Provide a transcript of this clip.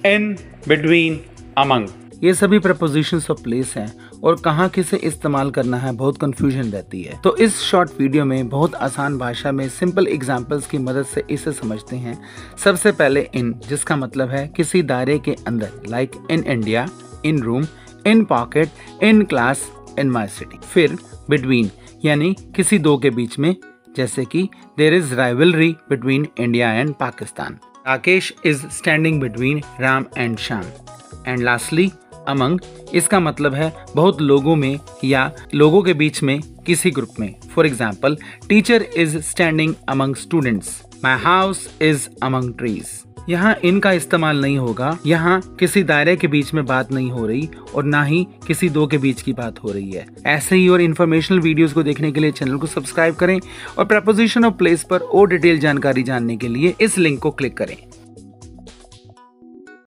in, between, among। ये सभी propositions of place हैं और कहाँ किसे इस्तेमाल करना है बहुत कंफ्यूजन रहती है। तो इस शॉर्ट वीडियो में बहुत आसान भाषा में सिंपल एग्जांपल्स की मदद से इसे समझते हैं। सबसे पहले इन, जिसका मतलब है किसी दायरे के अंदर, like in India, in room, in pocket, in class, in my city. फिर बिटवीन, यानी किसी दो के बीच में, जैसे कि there is rivalry between India and Pakistan. Rakesh is standing between Ram and Shyam. And lastly among, इसका मतलब है बहुत लोगों में या लोगों के बीच में, किसी ग्रुप में। For example, teacher is standing among students. My house is among trees. यहाँ इन का इस्तेमाल नहीं होगा, यहाँ किसी दायरे के बीच में बात नहीं हो रही और ना ही किसी दो के बीच की बात हो रही है। ऐसे ही और इन्फॉर्मेशनल वीडियोस को देखने के लिए चैनल को सब्सक्राइब करें और प्रपोजिशन ऑफ प्लेस पर और डिटेल जानकारी जानने के लिए इस लिंक को क्लिक करें।